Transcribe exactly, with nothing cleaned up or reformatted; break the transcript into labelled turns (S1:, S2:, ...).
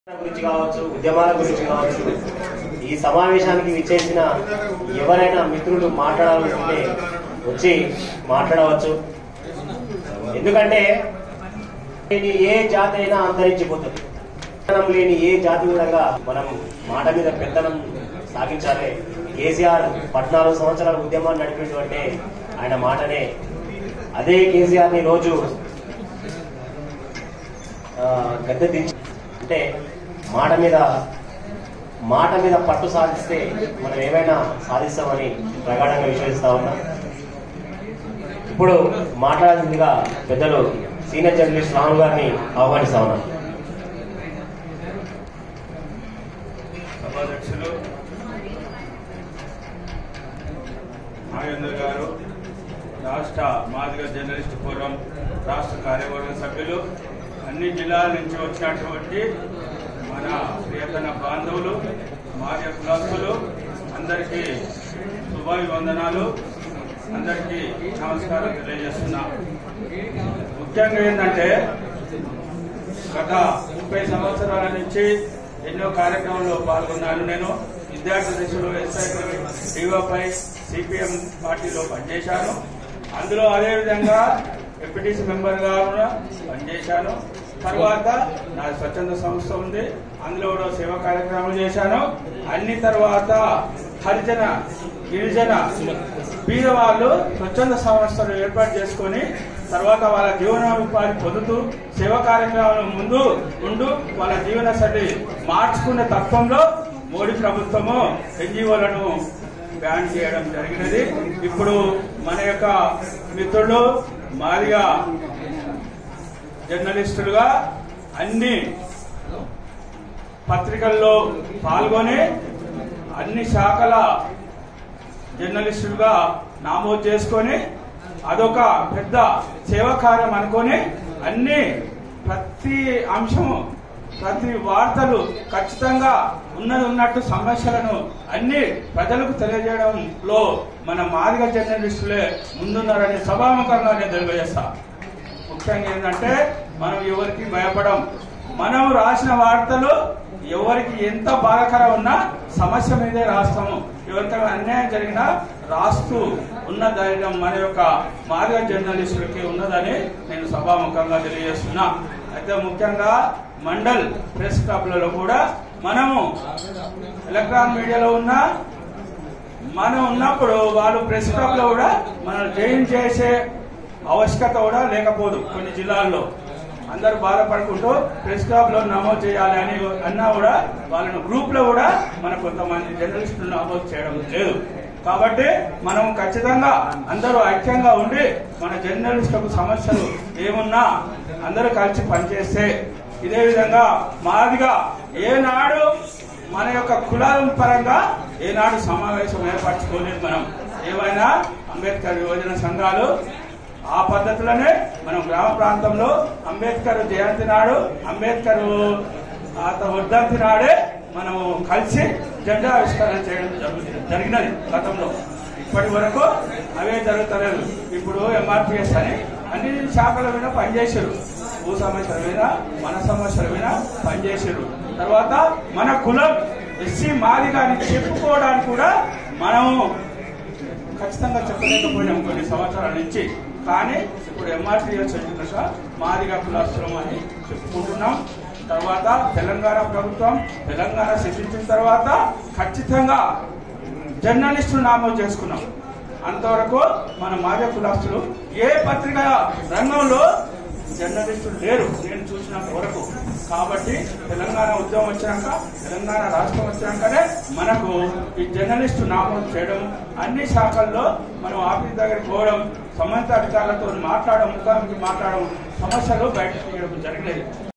S1: గురించి కావచ్చు, ఉద్యమాల గురించి కావచ్చు, ఈ సమావేశానికి విచ్చేసిన ఎవరైనా మిత్రులు మాట్లాడాలనుకుంటే వచ్చి మాట్లాడవచ్చు. ఎందుకంటే ఏ జాతి అయినా అంతరించిపోతుంది. పెత్తనం లేని ఏ జాతి కూడా మనం మాట మీద పెత్తనం సాగించాలి. కేసీఆర్ పద్నాలుగు సంవత్సరాల ఉద్యమాన్ని నడిపినటువంటి ఆయన మాటనే. అదే కేసీఆర్ ని రోజు గద్దె దించి అంటే మాట మీద మాట మీద పట్టు సాధిస్తే మనం ఏమైనా సాధిస్తామని ప్రగాఢంగా విశ్వసిస్తా ఉన్నాం. ఇప్పుడు మాట్లాడాల్సిందిగా పెద్దలు సీనియర్ జర్నలిస్ట్ రాము గారిని ఆహ్వానిస్తా ఉన్నాం.
S2: సభాధ్యక్షులు నాగేంద్ర గారు, రాష్ట్ర మాదిగ జర్నలిస్ట్ ఫోరం రాష్ట్ర కార్యవర్గ సభ్యులు, అన్ని జిల్లాల నుంచి వచ్చినటువంటి మన ప్రియతన బాంధవులు, మాదిగ కులస్తులు అందరికీ శుభాభివందనాలు, అందరికీ నమస్కారం తెలియజేస్తున్నా. ముఖ్యంగా ఏంటంటే గత ముప్పై సంవత్సరాల నుంచి ఎన్నో కార్యక్రమాల్లో పాల్గొన్నాను. నేను విద్యార్థి దశలో ఎస్ఐ డివైఎఫ్ఐ సిపిఎం పార్టీలో పనిచేశాను. అందులో అదేవిధంగా ఎంపీటీసీ మెంబర్గా కూడా పనిచేశాను. తర్వాత నా స్వచ్ఛంద సంస్థ ఉంది, అందులో కూడా సేవా కార్యక్రమాలు చేశాను. అన్ని తర్వాత హరిజన గిరిజన పేదవాళ్ళు స్వచ్ఛంద సంస్థలు ఏర్పాటు చేసుకుని తర్వాత వాళ్ళ జీవనోపాధి పొందుతూ సేవా కార్యక్రమాల ముందు ఉంటూ వాళ్ళ జీవన శైలి మార్చుకునే తత్వంలో మోడీ ప్రభుత్వము ఎన్జిఓలను బ్యాన్ చేయడం జరిగినది. ఇప్పుడు మన యొక్క మిత్రులు మాదిగా జర్నలిస్టులుగా అన్ని పత్రికల్లో పాల్గొని అన్ని శాఖల జర్నలిస్టులుగా నమోదు చేసుకొని అదొక పెద్ద సేవా కార్యం అనుకొని అన్ని ప్రతి అంశము ప్రతి వార్తలు ఖచ్చితంగా ఉన్నది ఉన్నట్టు సమస్యలను అన్ని ప్రజలకు తెలియజేయడంలో మన మాదిగ జర్నలిస్టులే ముందున్నారని సభాముఖంగా నేను తెలియజేస్తా. ముఖ్యంగా ఏంటంటే మనం ఎవరికి భయపడం, మనం రాసిన వార్తలు ఎవరికి ఎంత బాధాకరం ఉన్నా సమస్య మీదే రాస్తాము. ఎవరికైనా అన్యాయం జరిగినా రాస్తూ ఉన్న ధైర్యం మన యొక్క మాదిగ జర్నలిస్టులకి ఉన్నదని నేను సభాముఖంగా తెలియజేస్తున్నా. అయితే ముఖ్యంగా మండల్ ప్రెస్ క్లబ్లలో కూడా మనము ఎలక్ట్రానిక్ మీడియాలో ఉన్న మనం ఉన్నప్పుడు వాళ్ళు ప్రెస్ క్లబ్ లో కూడా మనం జాయిన్ చేసే ఆవశ్యకత కూడా లేకపోదు. కొన్ని జిల్లాల్లో అందరూ బాధపడుకుంటూ ప్రెస్ క్లబ్ లో నమోదు చేయాలి అని అన్నా కూడా వాళ్ళను గ్రూప్ లో కూడా మన కొంతమంది జర్నలిస్టులు నమోదు చేయడం లేదు. కాబట్టి మనం ఖచ్చితంగా అందరూ ఐక్యంగా ఉండి మన జర్నలిస్టులకు సమస్యలు ఏమున్నా అందరూ కలిసి పనిచేస్తే, ఇదే విధంగా మాదిగా ఏనాడు మన యొక్క కులాల పరంగా ఏనాడు సమావేశం ఏర్పరచుకోలేదు. మనం ఏమైనా అంబేద్కర్ యువజన సంఘాలు ఆ పద్ధతిలోనే మనం గ్రామ ప్రాంతంలో అంబేద్కర్ జయంతి నాడు, అంబేద్కర్ వర్ధంతి నాడే మనం కలిసి జెండా ఆవిష్కరణ చేయడం జరిగినది గతంలో. ఇప్పటి వరకు అవే జరుగుతలేదు. ఇప్పుడు ఎంఆర్పిఎస్ అని అన్ని శాఖల మీద పనిచేసారు. భూ సమస్యల మీద, మన సమస్యల మీద పనిచేసారు. తర్వాత మన కులం ఎస్సీ మాదిగాని చెప్పుకోవడానికి కూడా మనము ఖచ్చితంగా చెప్పలేకపోయినాం కొన్ని సంవత్సరాల నుంచి. కానీ ఇప్పుడు ఎంఆర్టీఎస్ వచ్చిన మాదిగా కులాస్తులం అని చెప్పుకుంటున్నాం. తర్వాత తెలంగాణ ప్రభుత్వం తెలంగాణ సిద్ధించిన తర్వాత ఖచ్చితంగా జర్నలిస్టులు నమోదు చేసుకున్నాం. అంతవరకు మన మాదిగ కులాస్తులు ఏ పత్రిక రంగంలో జర్నలిస్టులు లేరు నేను చూసినంత వరకు. కాబట్టి తెలంగాణ ఉద్యమం వచ్చాక, తెలంగాణ రాష్ట్రం వచ్చాకనే మనకు ఈ జర్నలిస్టు నమోదు చేయడం, అన్ని శాఖల్లో మనం ఆఫీస్ దగ్గరికి పోవడం, సంబంధిత అధికారులతో మాట్లాడడం, ముఖాముఖి మాట్లాడడం, సమస్యలు బయటకు తీయడం జరిగినది.